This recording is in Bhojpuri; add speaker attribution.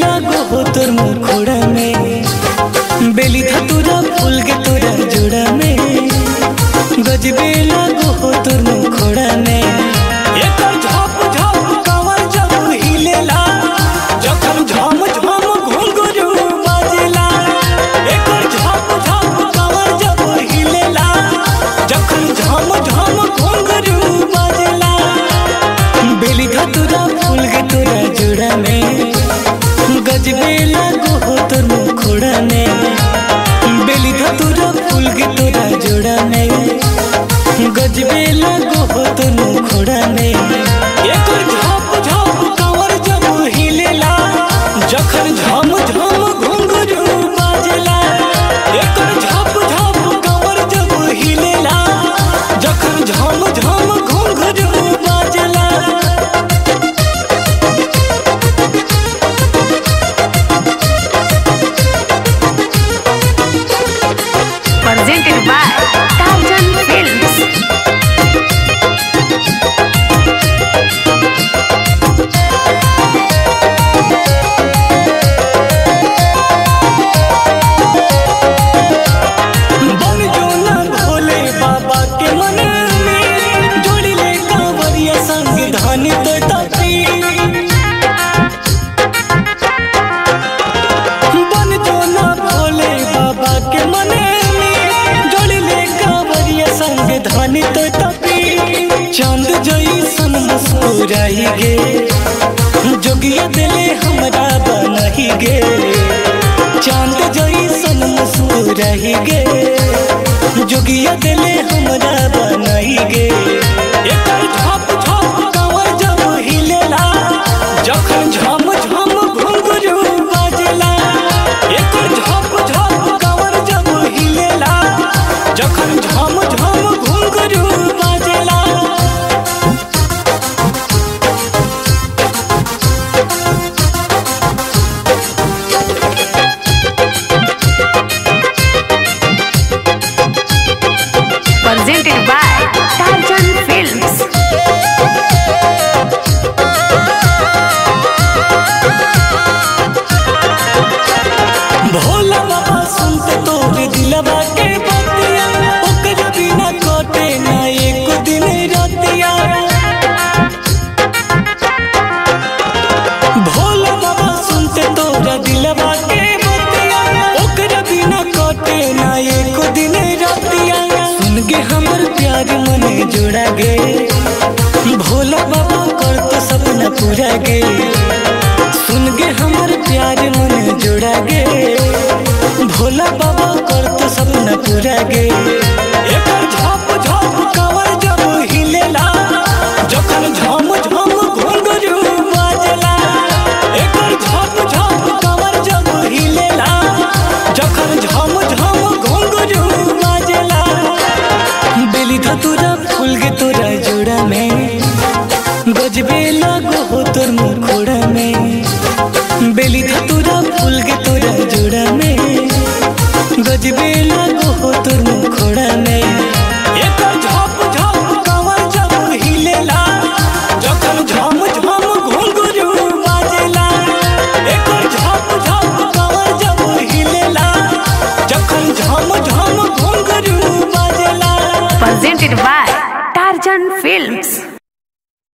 Speaker 1: लागो हो तोर मुखड़ा में, बेली धतूरा फूल के तोरा जोड़ा में, गजबे लागो हो तोर मुखड़ा में। एकर झप झप कमर जब हिलेला, जखन झम झम घुंघरू बाजेला। एकर झप झप कमर जब हिलेला, जखन झम झम घुंघरू बाजेला। बेली धतूरा फूल के तोरा जोड़ा में, गजबे लागो हो तोर मुखड़ा में, बेली धतूरा फूल के तोरा जोड़ा में, गजबे लागो हो तोर मुखड़ा में। एकर झप झप कमर जब हिलेला, जखन झम झम घुंघरू बाजेला। एकर झप झप कमर जब हिलेला, जखन झम झम घुंघरू बाजेला।
Speaker 2: Presented by Tarjan Films.
Speaker 1: बन जो ना भोले बाबा के मन में, जोड़ी ले कांवरिया संग धानी तो ताती। बन जो ना भोले बाबा के मन में, जोड़ी ले कांवरिया संग धानी तो ताती। चांद जैसन मुस्कुराई गे, जोगिया दिले हमरा बनाही गे। चांद जैसन मुस्कुराई गे, जोगिया दिले हमरा बनाई गे। एकर झप झप कमर जब हिलेला, जखन झम झम घुंघरू बाजेला। एकर झप झप कमर जब हिलेला, जखन झम झम घुंघरू बाजेला।
Speaker 2: Presented by Tarjan Films.
Speaker 1: Bhola बाबा सुनते तोरे दिलवा के बतिया, ओकर बिना कटे ना एक दिन रतिया। भोला बाबा सुनते तोरा दिलवा के बतिया, ओकर बिना कटे ना एक दिन रतिया। सुन के हमर प्यार मने जोड़ा गे, भोला बाबा कर तो सपना पूरा गे। सुन के हमर प्यार मन जोड़ा गे, भोला बाबा कर तो सपना पूरा गे। एकर झप झप कमर जब हिलेला, जखन झम झम घुंघरू बाजेला। एकर झप झप कमर जब हिलेला, जखन झम झम घुंघरू बाजेला। बेली धतूरा फूल के तोरा जोड़ा में, गजबे लागो हो तोर मुखड़ा में, बेली धतूरा फूल के तोरा जोड़ा में, गजबे लागो हो तोर मुखड़ा में। एकर झप झप कमर जब हिलेला, जखन झम झम घुंघरू बाजेला। एकर झप झप कमर जब हिलेला, जखन झम झम घुंघरू बाजेला।
Speaker 2: Presented by Tarjan Films.